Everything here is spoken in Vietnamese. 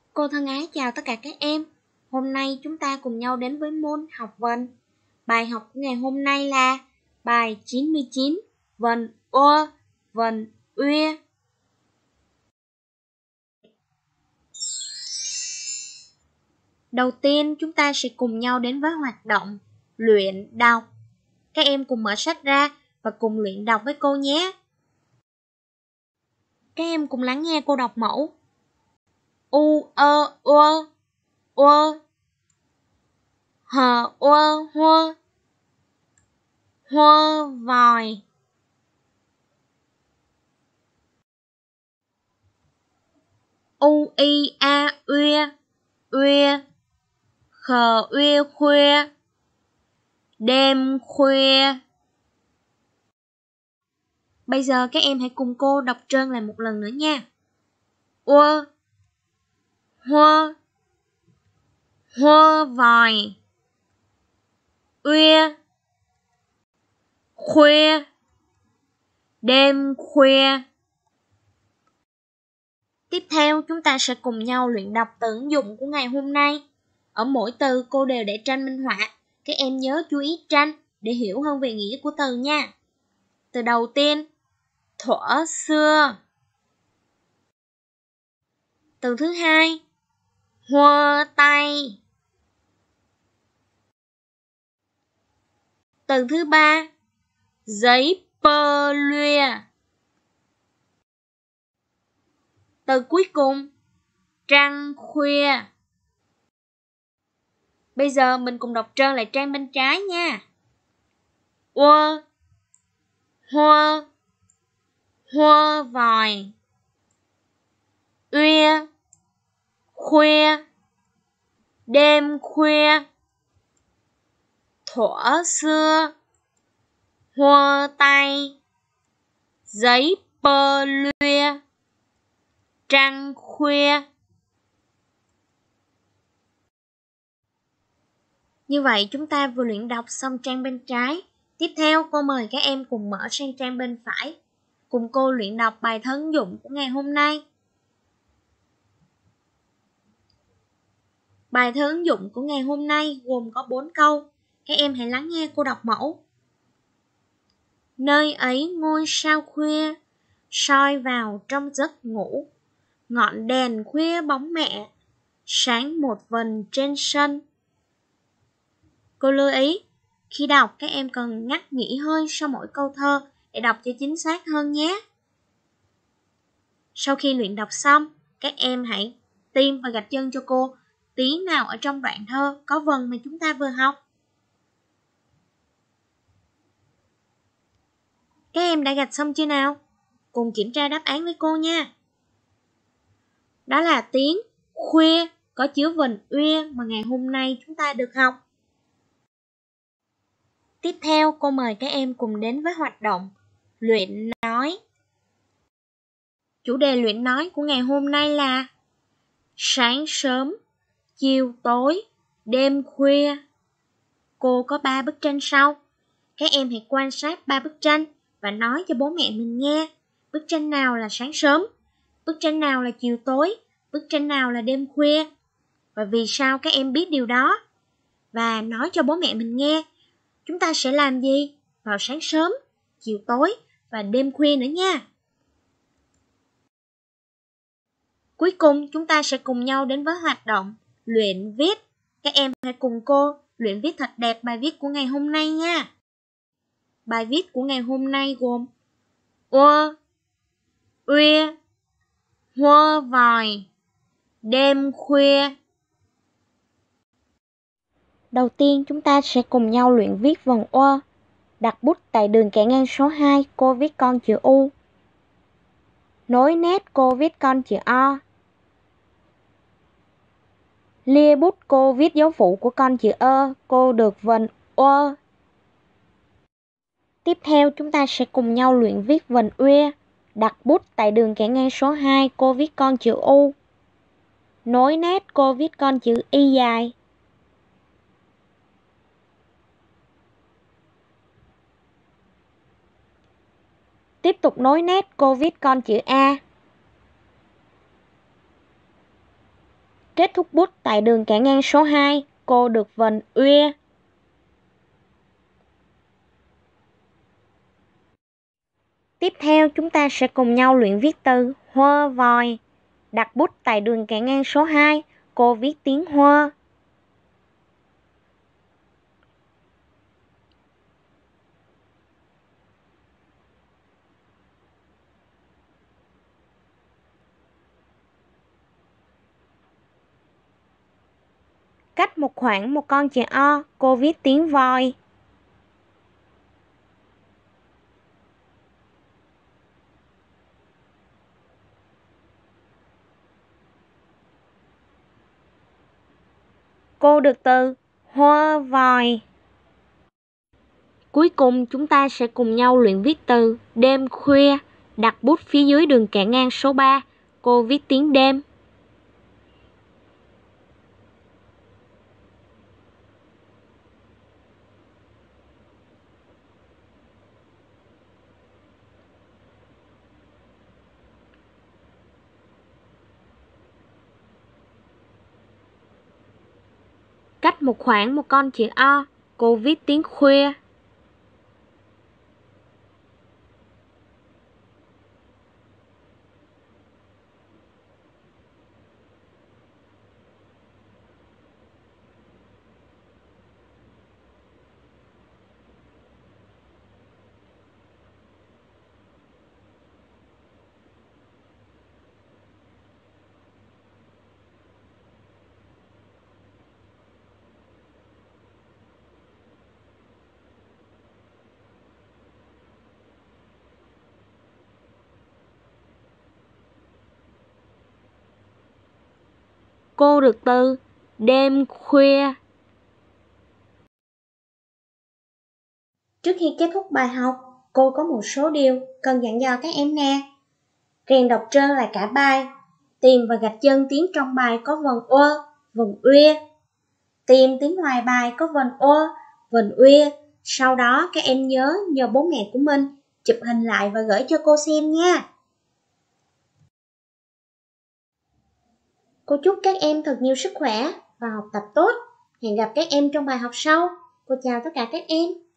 Cô thân ái chào tất cả các em. Hôm nay chúng ta cùng nhau đến với môn học vần. Bài học của ngày hôm nay là bài 99, vần ô, vần uy. Đầu tiên chúng ta sẽ cùng nhau đến với hoạt động luyện đọc. Các em cùng mở sách ra và cùng luyện đọc với cô nhé. Các em cùng lắng nghe cô đọc mẫu. U ơ ua ua, hờ ua hua, hoa vòi. U i a uy uy, khờ uy khuya, đêm khuya. Bây giờ các em hãy cùng cô đọc trơn lại một lần nữa nha. Ua, hoa, hoa vòi, uy, khuya, đêm khuya. Tiếp theo chúng ta sẽ cùng nhau luyện đọc từ ứng dụng của ngày hôm nay. Ở mỗi từ cô đều để tranh minh họa. Các em nhớ chú ý tranh để hiểu hơn về nghĩa của từ nha. Từ đầu tiên, thuở xưa. Từ thứ hai, hoa tay. Từ thứ ba, giấy pơ luya. Từ cuối cùng, trăng khuya. Bây giờ mình cùng đọc trơn lại trang bên trái nha. Ua, hoa, hoa vòi, uy, khuya, đêm khuya, thuở xưa, hoa tay, giấy pơ luya, trăng khuya. Như vậy chúng ta vừa luyện đọc xong trang bên trái. Tiếp theo cô mời các em cùng mở sang trang bên phải, cùng cô luyện đọc bài thơ ứng dụng của ngày hôm nay. Bài thơ ứng dụng của ngày hôm nay gồm có 4 câu. Các em hãy lắng nghe cô đọc mẫu. Nơi ấy ngôi sao khuya soi vào trong giấc ngủ, ngọn đèn khuya bóng mẹ sáng một vần trên sân. Cô lưu ý, khi đọc các em cần ngắt nghỉ hơi sau mỗi câu thơ để đọc cho chính xác hơn nhé. Sau khi luyện đọc xong, các em hãy tìm và gạch chân cho cô tiếng nào ở trong đoạn thơ có vần mà chúng ta vừa học. Các em đã gạch xong chưa nào? Cùng kiểm tra đáp án với cô nha. Đó là tiếng khuya có chứa vần uy mà ngày hôm nay chúng ta được học. Tiếp theo cô mời các em cùng đến với hoạt động luyện nói. Chủ đề luyện nói của ngày hôm nay là sáng sớm, chiều tối, đêm khuya. Cô có 3 bức tranh sau. Các em hãy quan sát 3 bức tranh và nói cho bố mẹ mình nghe. Bức tranh nào là sáng sớm, bức tranh nào là chiều tối, bức tranh nào là đêm khuya. Và vì sao các em biết điều đó? Và nói cho bố mẹ mình nghe. Chúng ta sẽ làm gì vào sáng sớm, chiều tối và đêm khuya nữa nha. Cuối cùng chúng ta sẽ cùng nhau đến với hoạt động luyện viết. Các em hãy cùng cô luyện viết thật đẹp bài viết của ngày hôm nay nha. Bài viết của ngày hôm nay gồm ua, uy, hoa vòi, đêm khuya. Đầu tiên chúng ta sẽ cùng nhau luyện viết vần ua. Đặt bút tại đường kẻ ngang số 2, cô viết con chữ U. Nối nét cô viết con chữ O. Lia bút cô viết dấu phụ của con chữ ơ, cô được vần ua. Tiếp theo chúng ta sẽ cùng nhau luyện viết vần uy. Đặt bút tại đường kẻ ngang số 2, cô viết con chữ U. Nối nét cô viết con chữ Y dài. Tiếp tục nối nét cô viết con chữ A. kết thúc bút tại đường kẻ ngang số 2, cô được vần uya. Tiếp theo chúng ta sẽ cùng nhau luyện viết từ hơ vòi. Đặt bút tại đường kẻ ngang số 2, cô viết tiếng hơ. Cách một khoảng một con chữ O, cô viết tiếng voi. Cô được từ hoa vòi. Cuối cùng chúng ta sẽ cùng nhau luyện viết từ đêm khuya. Đặt bút phía dưới đường kẻ ngang số 3, cô viết tiếng đêm. Cách một khoảng một con chữ O, cô viết tiếng khuya. Cô được từ đêm khuya. Trước khi kết thúc bài học, cô có một số điều cần dặn dò các em nè. Rèn đọc trơn lại cả bài. Tìm và gạch chân tiếng trong bài có vần ơ, vần uya. Tìm tiếng ngoài bài có vần ơ, vần uya. Sau đó các em nhờ bố mẹ của mình chụp hình lại và gửi cho cô xem nha. Cô chúc các em thật nhiều sức khỏe và học tập tốt. Hẹn gặp các em trong bài học sau. Cô chào tất cả các em.